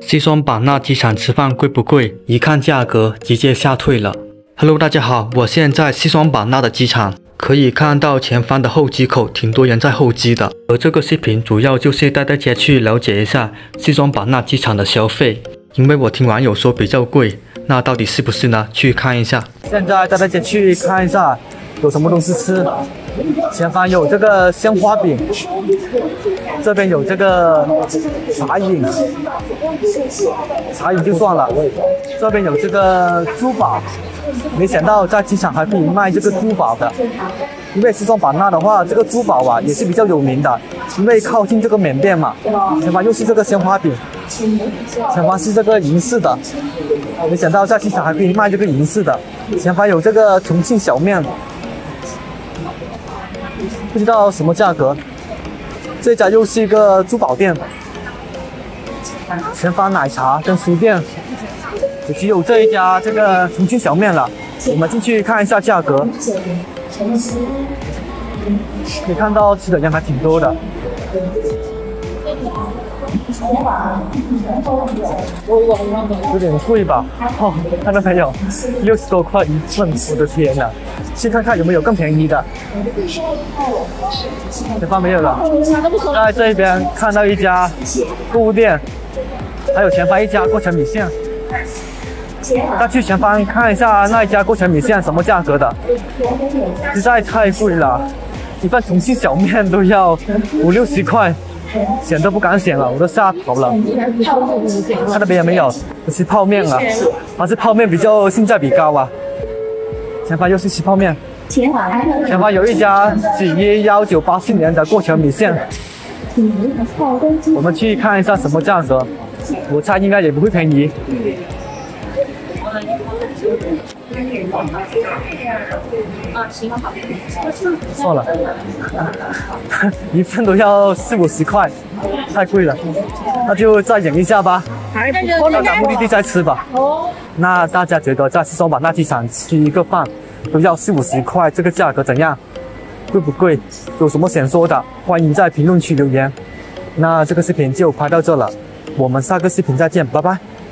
西双版纳机场吃饭贵不贵？一看价格，直接吓退了。Hello， 大家好，我现在西双版纳的机场，可以看到前方的候机口挺多人在候机的。而这个视频主要就是带大家去了解一下西双版纳机场的消费，因为我听网友说比较贵，那到底是不是呢？去看一下。现在带大家去看一下有什么东西吃。前方有这个鲜花饼，这边有这个茶饮，茶饮就算了。这边有这个珠宝，没想到在机场还可以卖这个珠宝的。因为西双版纳的话，这个珠宝啊也是比较有名的，因为靠近这个缅甸嘛。前方又是这个鲜花饼，前方是这个银饰的，没想到在机场还可以卖这个银饰的。前方有这个重庆小面。不知道什么价格，这家又是一个珠宝店，前方奶茶跟书店，也只有这一家这个重庆小面了。我们进去看一下价格，可以看到吃的人还挺多的。有点贵吧？哦，看到没有，60多块一份，我的天哪！去看看有没有更便宜的。前方没有了，在这边看到一家购物店，还有前方一家过桥米线。再去前方看一下那一家过桥米线什么价格的，实在太贵了，一份重庆小面都要50、60块。选都不敢选了，我都吓跑了。看那边有没有吃泡面啊？还是泡面比较性价比高啊？前方又是吃泡面，前方有一家起于1984年的过桥米线。我们去看一下什么价格，我猜应该也不会便宜。算了，一份都要40、50块，太贵了，那就再忍一下吧，到达目的地再吃吧。那大家觉得在西双版纳机场吃一个饭都要40、50块，这个价格怎样？贵不贵？有什么想说的，欢迎在评论区留言。那这个视频就拍到这了，我们下个视频再见，拜拜。